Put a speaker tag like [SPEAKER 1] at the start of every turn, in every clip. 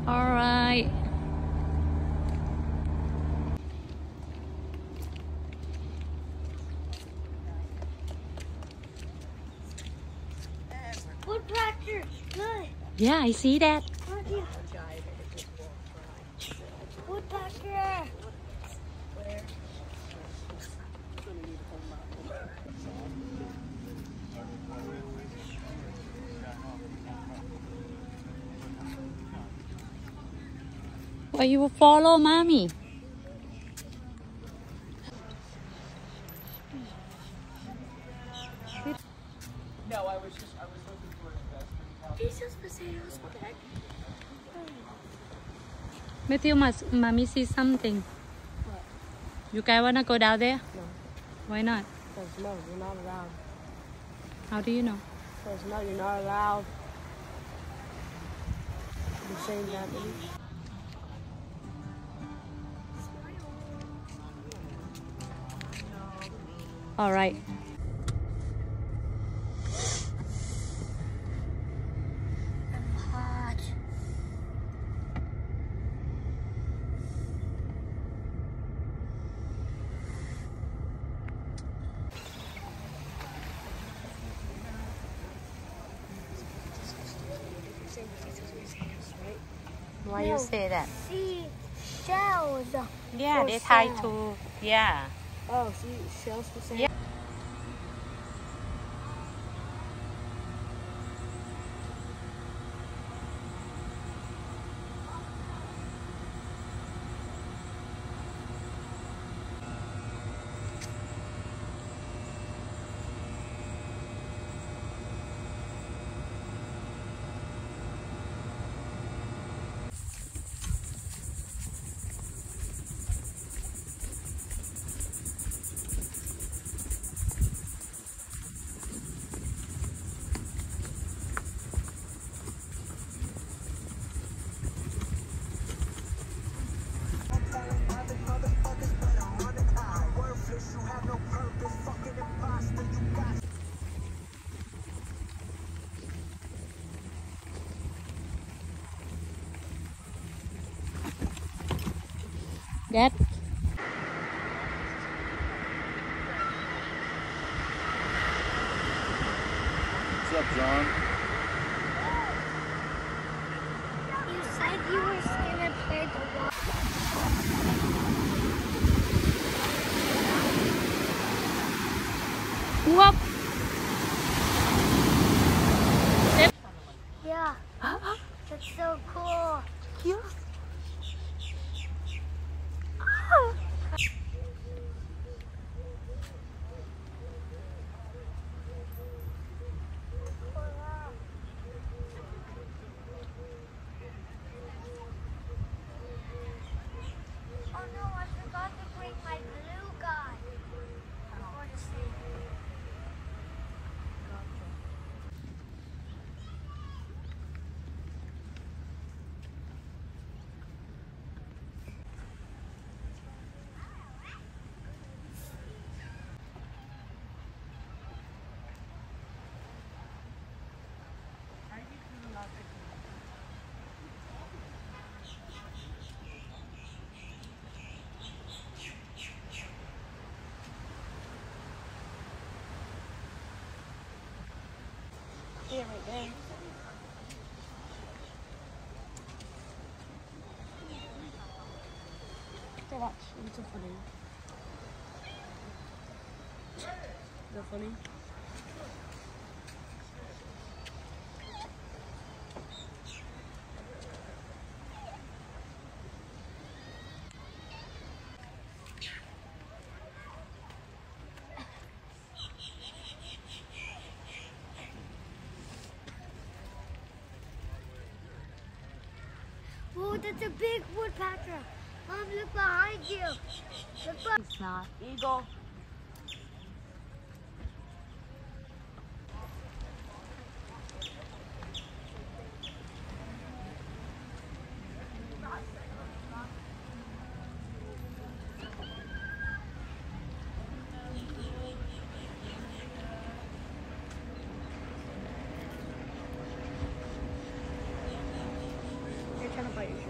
[SPEAKER 1] All right.
[SPEAKER 2] Woodpecker, good.
[SPEAKER 1] Yeah, I see that.
[SPEAKER 2] Woodpecker.
[SPEAKER 1] Why you follow mommy?
[SPEAKER 3] No, I was looking for investment.
[SPEAKER 2] Jesus, potatoes.
[SPEAKER 1] Matthew, mommy see something.
[SPEAKER 4] What?
[SPEAKER 1] You guys wanna go down there?
[SPEAKER 4] No.
[SPEAKER 1] Why not?
[SPEAKER 4] Because no, you're not allowed.
[SPEAKER 1] How do you know?
[SPEAKER 4] Because no, you're not allowed to be saying that, baby.
[SPEAKER 1] All right.
[SPEAKER 2] Hot.
[SPEAKER 1] Why you say that?
[SPEAKER 2] See shells.
[SPEAKER 1] Yeah,
[SPEAKER 2] For
[SPEAKER 1] they try
[SPEAKER 2] sale.
[SPEAKER 1] to. Yeah.
[SPEAKER 4] Oh, see, shells for sale?
[SPEAKER 1] Yeah. Dad.
[SPEAKER 5] What's up, John?
[SPEAKER 2] You said you were gonna play the water.
[SPEAKER 1] Whoop.
[SPEAKER 2] Yeah. That's so cool.
[SPEAKER 1] Cute.
[SPEAKER 2] Oh no, I forgot to bring my glue gun. For the sink.
[SPEAKER 4] Yeah, right there. Okay, watch. It's so funny. Is that funny?
[SPEAKER 2] Whoa, that's a big woodpecker. Mom, look behind you. Look behind.
[SPEAKER 1] It's not.
[SPEAKER 4] Eagle. They're trying to bite you.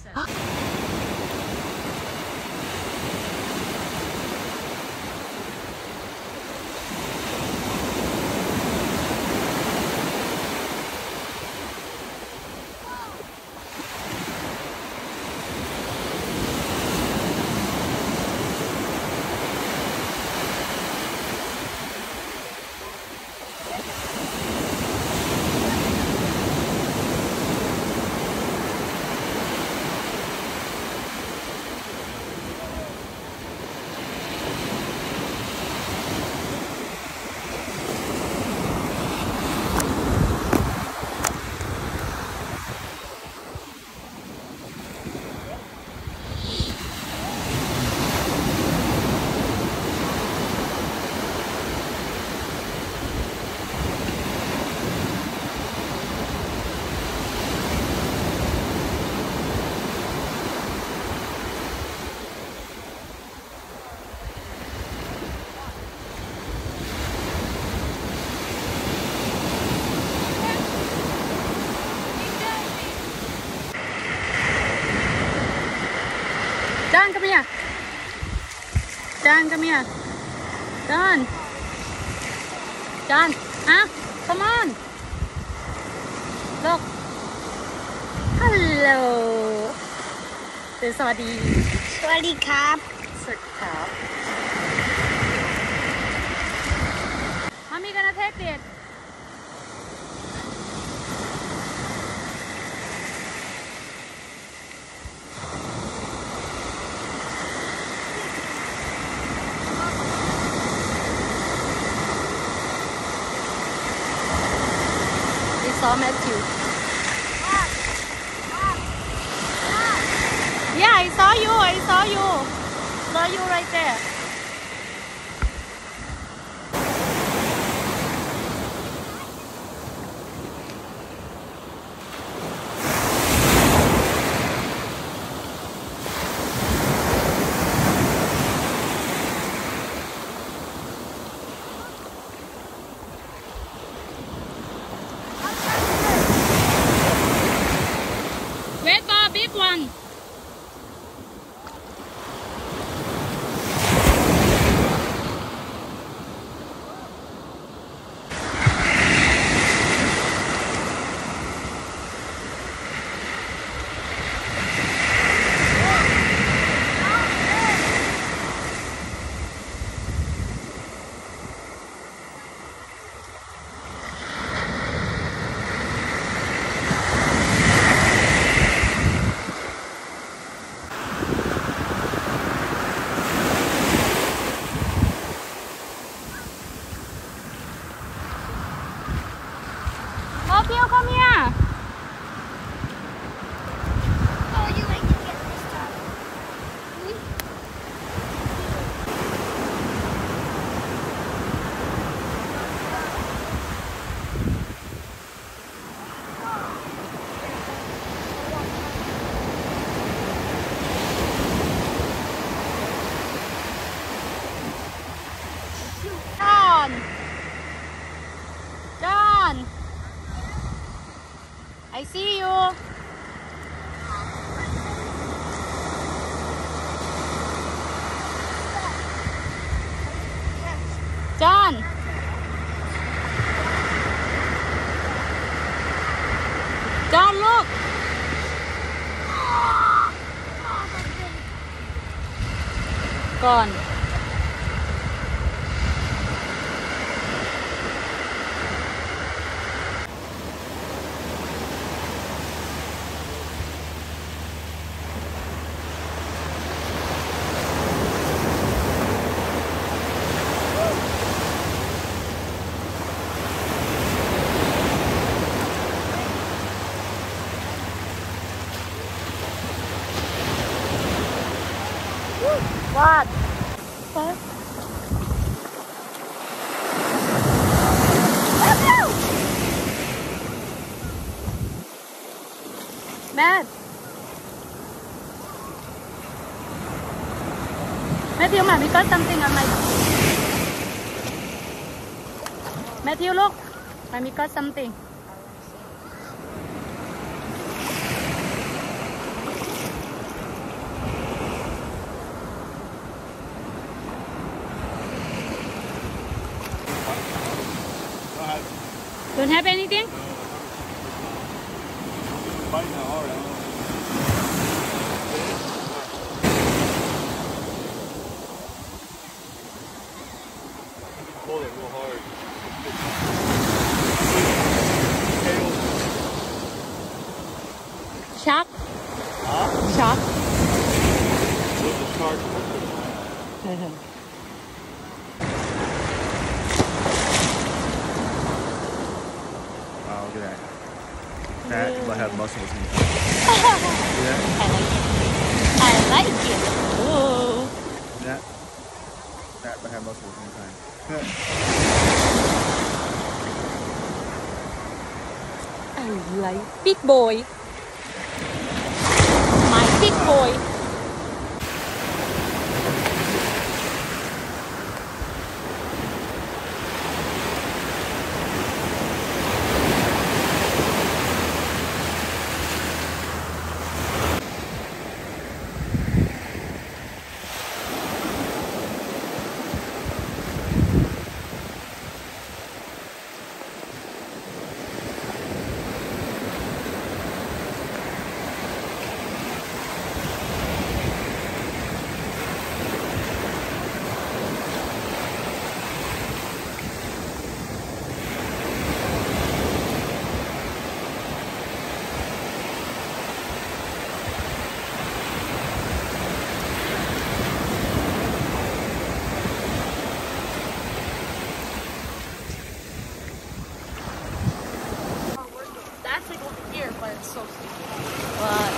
[SPEAKER 1] John, come here. John, come here. John. John, huh? Come on. Look. Hello. สวัสดี
[SPEAKER 2] สวัสดีครับ
[SPEAKER 1] สวัสดีครับ Mommy gonna take it. We saw Matthew. Yeah, I saw you. I saw you. Saw you right there. Wait for a big one. Matthew, come here.
[SPEAKER 2] Oh, you like to get this stuff.
[SPEAKER 1] John. John. I see you. John. John, look. Gone. What? What? Matt. Matthew, Mommy got something on my... Matthew, look. Mommy got something. Don't have anything?
[SPEAKER 5] Biting that hard, I don't know. Pull it real hard.
[SPEAKER 1] Shark?
[SPEAKER 5] Huh?
[SPEAKER 1] Shark?
[SPEAKER 5] There's a shark. Wow, look at that. That will have muscles inside. Yeah?
[SPEAKER 1] I like it. Oh.
[SPEAKER 5] That will have muscles inside.
[SPEAKER 1] I like big boy. My big boy.
[SPEAKER 4] That's like over here, but it's so sticky.
[SPEAKER 1] What?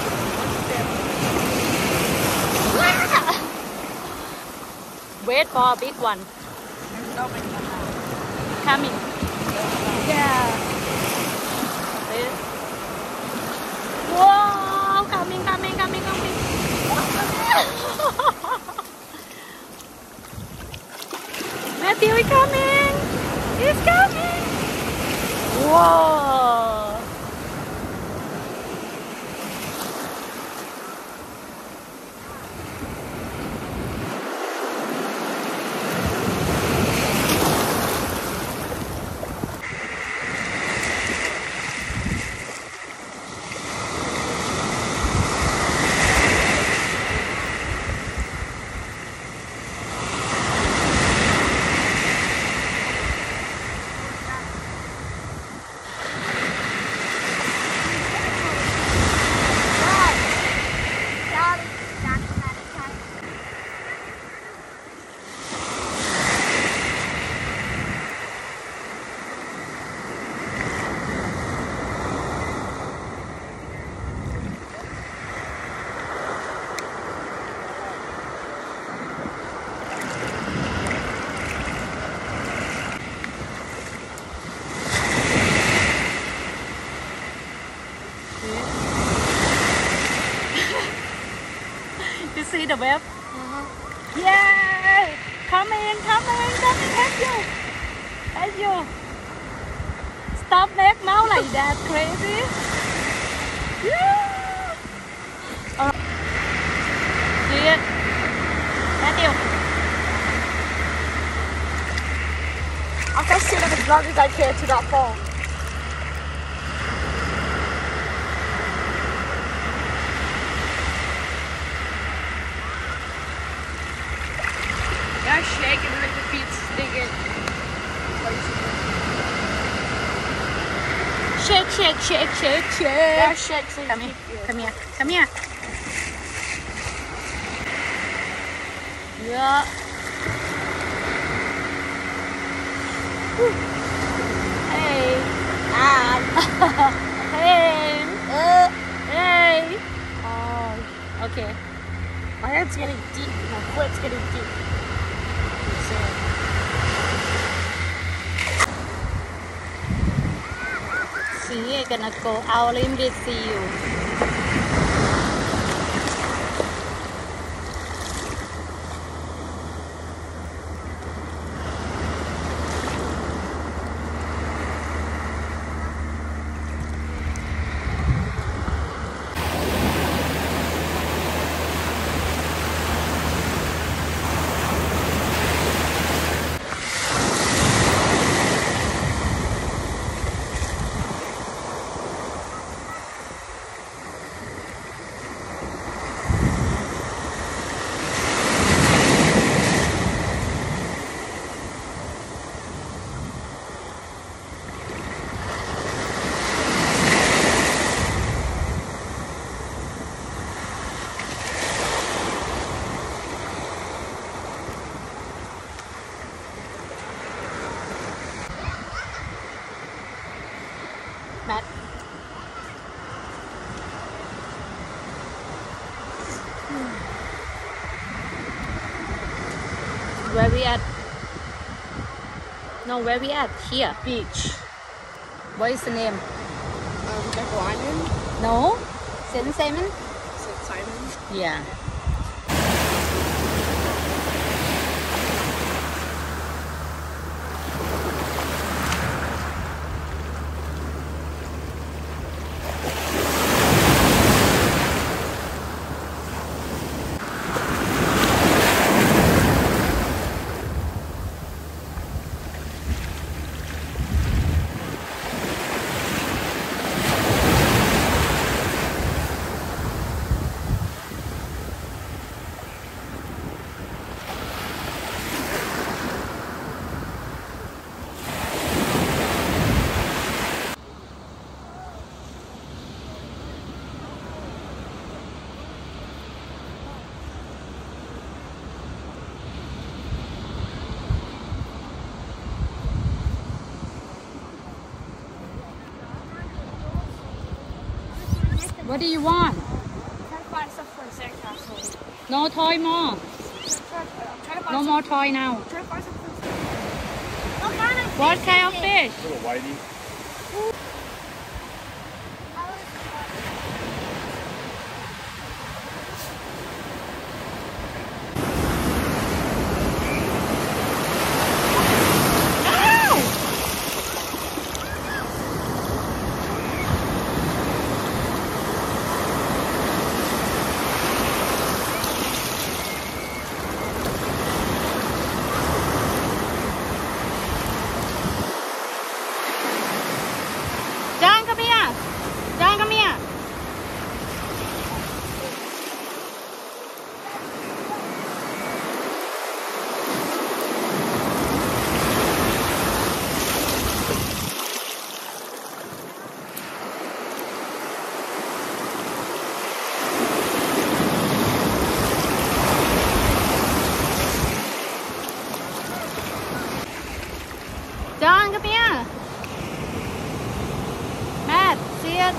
[SPEAKER 1] Wait for a big one.
[SPEAKER 4] There's no big one now.
[SPEAKER 1] Coming.
[SPEAKER 4] Yeah.
[SPEAKER 1] Wait. Whoa! Coming. Matthew is coming. He's coming. Whoa! You see the web? Yeah! Coming! Help you! Stop make mouth like that, crazy! Yeah! See it? Matthew!
[SPEAKER 4] I'll go shoot him as long as I can to not fall. Yeah, shaking like the feet's stinking.
[SPEAKER 1] Shake!
[SPEAKER 4] Yeah, shake. So
[SPEAKER 1] Come here. Yeah. Hey. Hey. Oh. Okay.
[SPEAKER 4] My head's getting deep. My foot's getting deep.
[SPEAKER 1] See, I'm gonna go out in the sea. Where we at? No, where we at? Here.
[SPEAKER 4] Beach.
[SPEAKER 1] What is the name?
[SPEAKER 4] Jekyll Island.
[SPEAKER 1] No? St. Simon?
[SPEAKER 4] St. Simon.
[SPEAKER 1] Yeah. What do you want?
[SPEAKER 4] I'm trying to find stuff for a sandcastle.
[SPEAKER 1] No toy more.
[SPEAKER 4] I'm trying to find
[SPEAKER 1] No
[SPEAKER 4] some-
[SPEAKER 1] more toy now.
[SPEAKER 4] I'm trying to find something.
[SPEAKER 2] What kind of
[SPEAKER 1] What
[SPEAKER 2] fish
[SPEAKER 1] kind of
[SPEAKER 2] is it?
[SPEAKER 1] fish?
[SPEAKER 5] Little whitey.
[SPEAKER 1] John, come here. John, come here. John, come here. Matt, see it?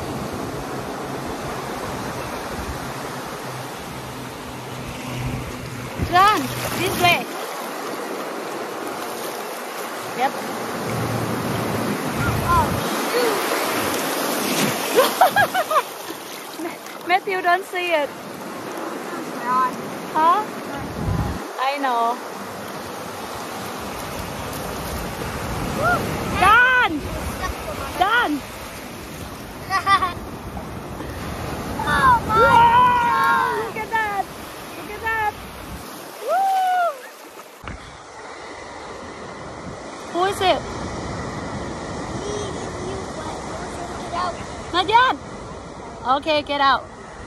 [SPEAKER 1] John, this way. Yep. Matthew don't see it. Huh? I know. John! John!
[SPEAKER 2] Oh my
[SPEAKER 1] Wow! Look at that! Look at that! Woo! Who is it?
[SPEAKER 2] Get out.
[SPEAKER 1] Not yet. Okay, get out.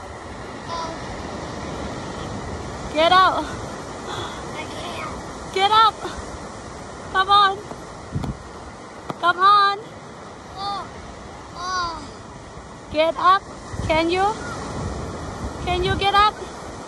[SPEAKER 1] Get out.
[SPEAKER 2] I can't.
[SPEAKER 1] Get up. Come on. Come on.
[SPEAKER 2] Oh. Oh.
[SPEAKER 1] Get up. Can you? Can you get up?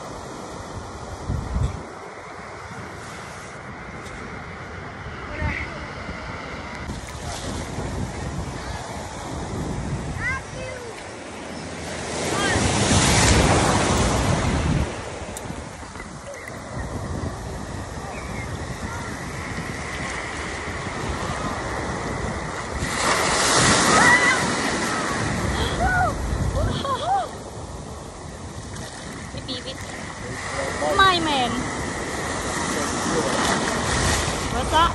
[SPEAKER 1] My man. What's that?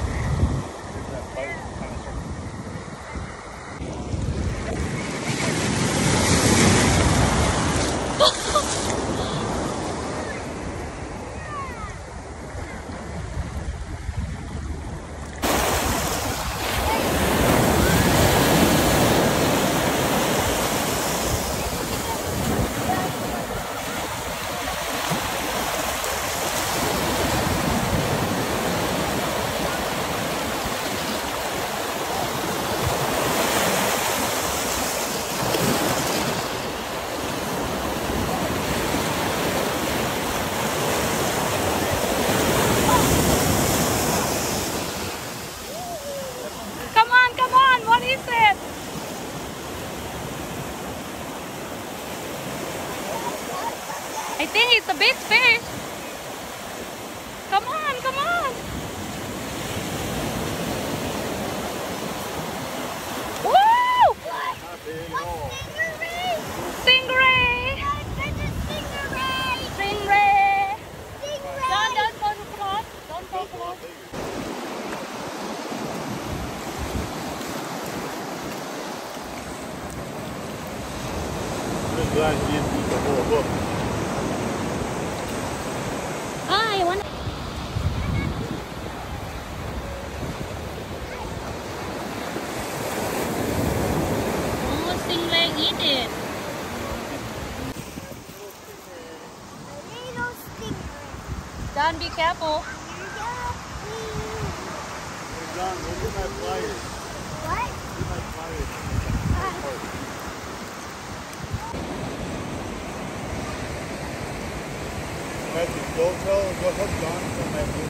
[SPEAKER 1] Don, be careful.
[SPEAKER 5] Hey, John, look at my flyers.
[SPEAKER 2] What?
[SPEAKER 5] Look at my flyers. Matthew, go help John from that